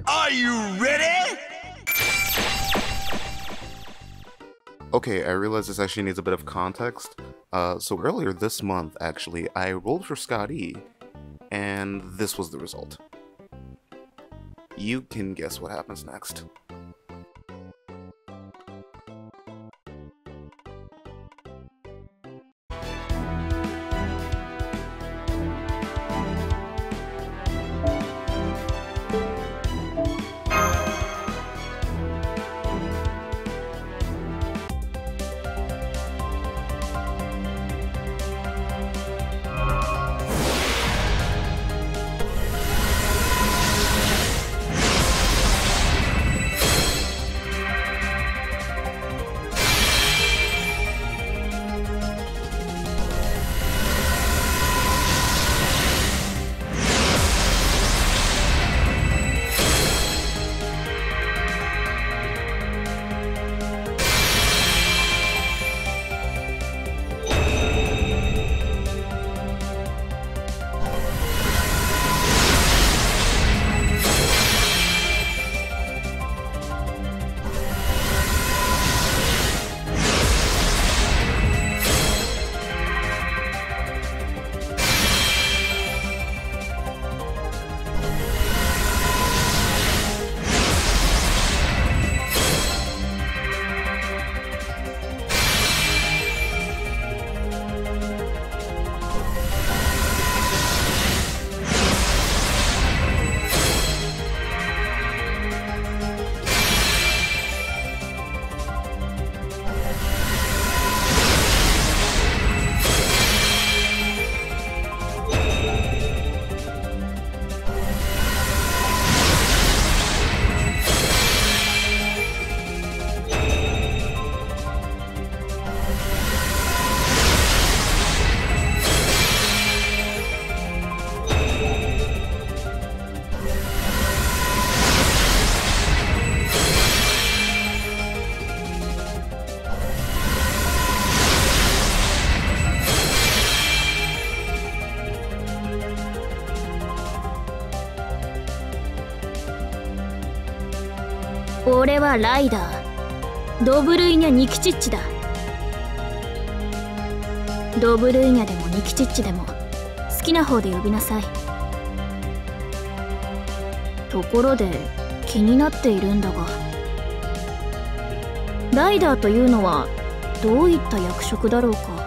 Are you ready? Okay, I realize this actually needs a bit of context. So earlier this month, actually, I rolled for Scott E, and this was the result. You can guess what happens next. 俺はライダー、ドブルイニャ・ニキチッチだ。ドブルイニャでもニキチッチでも好きな方で呼びなさい。ところで気になっているんだが、ライダーというのはどういった役職だろうか。